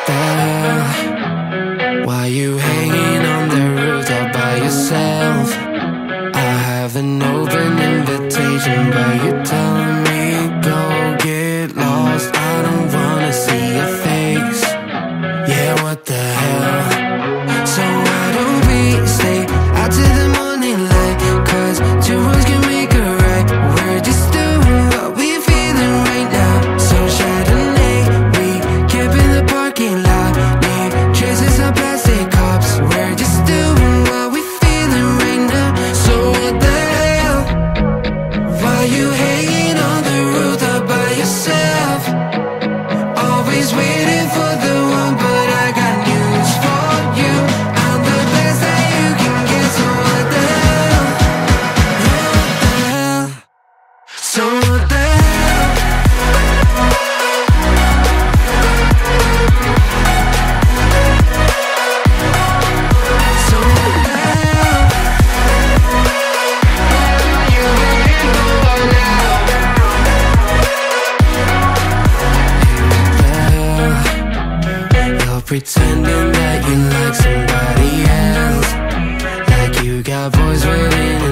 the hell? Why you hanging on the roof all by yourself? I have an open invitation, but you're telling me go get lost. I don't wanna see your face. Yeah, what the hell? So why don't we stay out till the morning light? Cause two wrongs can make a right. We're just doing what we're feeling right now. So Chardonnay, we camp in the parking lot. Leave traces of plastic cups. We're just doing what we're feeling right now. So what the hell? Why you hanging on the roof all by yourself? Always waiting for the one, but I got news for you. I'm the best that you can get. So what the hell? What the hell? So what the hell? So what the hell? You waiting for now? You're pretending that you like somebody else, like you got boys waiting